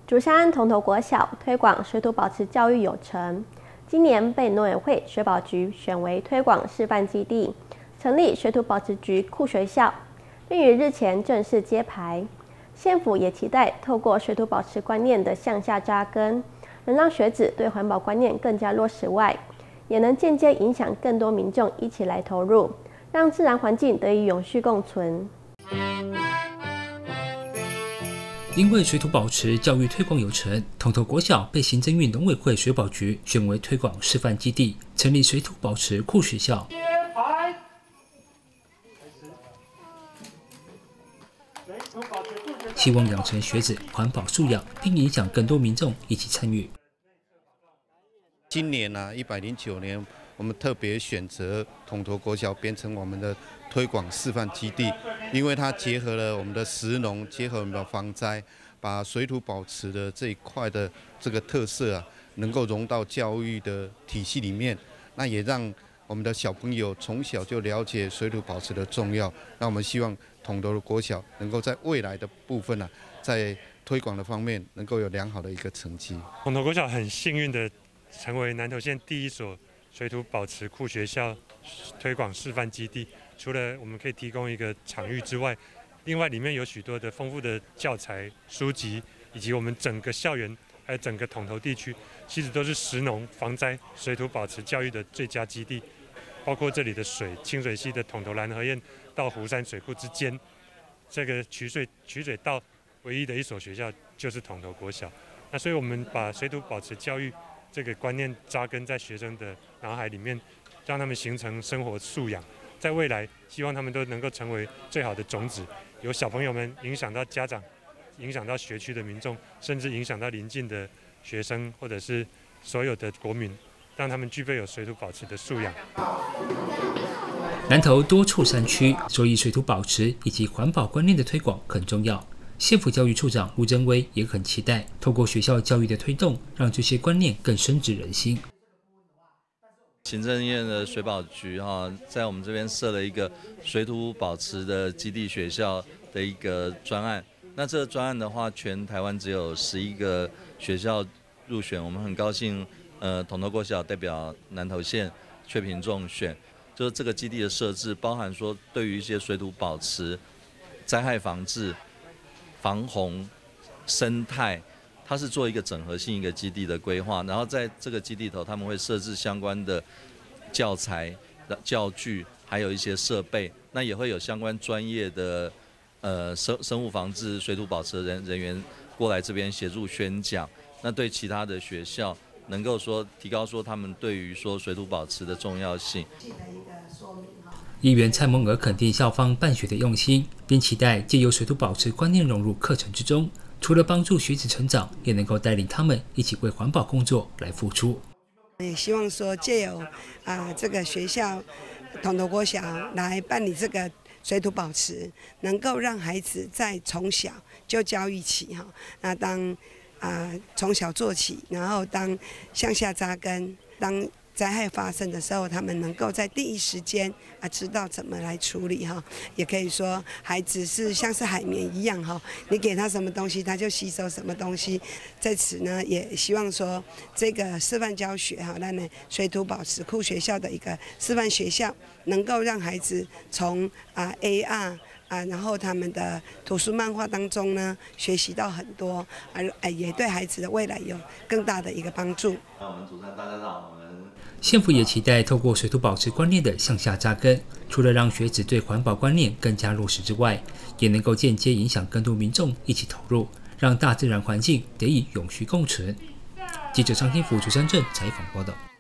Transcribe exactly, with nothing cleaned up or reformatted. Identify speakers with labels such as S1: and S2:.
S1: 竹山铜头国小推广水土保持教育有成，今年被农委会水保局选为推广示范基地，成立水土保持局库学校，并于日前正式揭牌。县府也期待透过水土保持观念的向下扎根，能让学子对环保观念更加落实外，也能间接影响更多民众一起来投入，让自然环境得以永续共存。
S2: 因为水土保持教育推广有成，铜头国小被行政院农委会水保局选为推广示范基地，成立水土保持库学校。希望养成学子环保素养，并影响更多民众一起参与。
S3: 今年啊，一百零九年，我们特别选择铜头国小变成我们的推广示范基地，因为它结合了我们的食农，结合我们的防灾，把水土保持的这一块的这个特色啊，能够融到教育的体系里面，那也让我们的小朋友从小就了解水土保持的重要。那我们希望铜头的国小能够在未来的部分啊，在推广的方面能够有良好的一个成绩。
S4: 铜头国小很幸运的成为南投县第一所水土保持库学校推广示范基地。除了我们可以提供一个场域之外，另外里面有许多的丰富的教材、书籍，以及我们整个校园还有整个铜头地区，其实都是食农、防灾、水土保持教育的最佳基地。包括这里的水，清水溪的铜头蓝河堰到湖山水库之间，这个取水取水道唯一的一所学校就是铜头国小。那所以我们把水土保持教育这个观念扎根在学生的脑海里面，让他们形成生活素养。在未来，希望他们都能够成为最好的种子，由小朋友们影响到家长，影响到学区的民众，甚至影响到邻近的学生或者是所有的国民，让他们具备有水土保持的素养。
S2: 南投多处山区，所以水土保持以及环保观念的推广很重要。县府教育处长吴珍威也很期待，透过学校教育的推动，让这些观念更深植人心。
S5: 行政院的水保局哈，在我们这边设了一个水土保持的基地学校的一个专案。那这个专案的话，全台湾只有十一个学校入选，我们很高兴。呃，铜头国小代表南投县确评中选，就是这个基地的设置，包含说对于一些水土保持、灾害防治、防洪、生态。它是做一个整合性一个基地的规划，然后在这个基地头，他们会设置相关的教材、教具，还有一些设备，那也会有相关专业的呃生生物防治、水土保持的人人员过来这边协助宣讲。那对其他的学校能够说提高说他们对于说水土保持的重要性。
S2: 议员蔡孟娥肯定校方办学的用心，并期待借由水土保持观念融入课程之中。除了帮助学子成长，也能够带领他们一起为环保工作来付出。
S6: 也希望说借由啊、呃、这个学校铜头国小来办理这个水土保持，能够让孩子在从小就教育起哈，那当啊、呃、从小做起，然后当向下扎根，当灾害发生的时候，他们能够在第一时间啊知道怎么来处理哈。也可以说，孩子是像是海绵一样哈，你给他什么东西，他就吸收什么东西。在此呢，也希望说这个示范教学哈，那呢水土保持库学校的一个示范学校，能够让孩子从啊 A R。啊，然后他们的图书漫画当中呢，学习到很多，而也对孩子的未来有更大的一个帮助。
S5: 那我们主持人大家好，我们
S2: 县府也期待透过水土保持观念的向下扎根，除了让学子对环保观念更加落实之外，也能够间接影响更多民众一起投入，让大自然环境得以永续共存。记者张天福、竹山镇采访报道。